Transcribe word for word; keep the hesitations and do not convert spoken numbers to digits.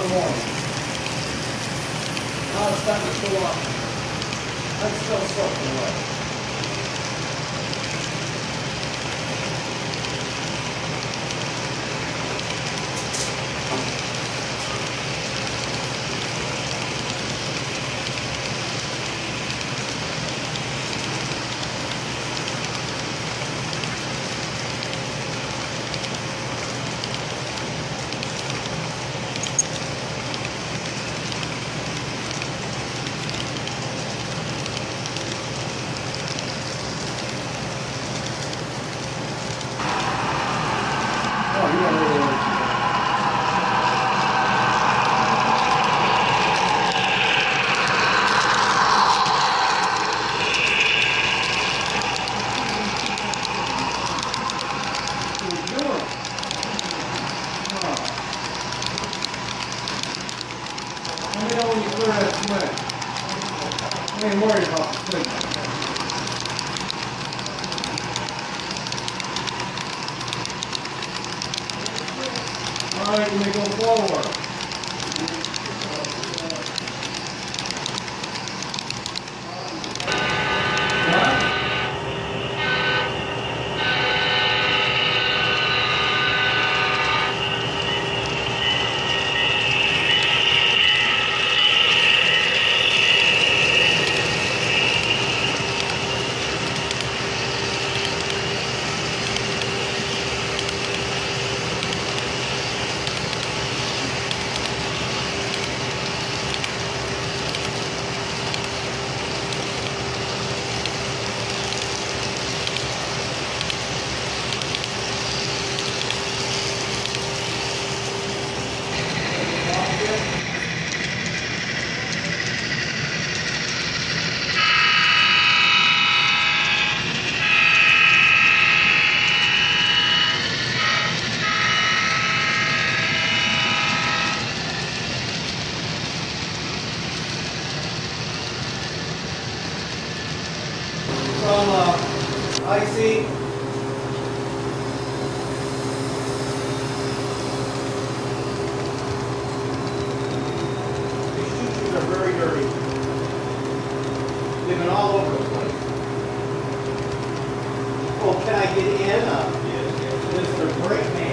morning. Now it's time to cool off. I'm still soaking wet. I ain't worried about the sleep. All right, let me go forward. From uh, I C. These choo-choos are very dirty. They've been all over the place. Oh, can I get in? Uh, yes, yes. This is a great man.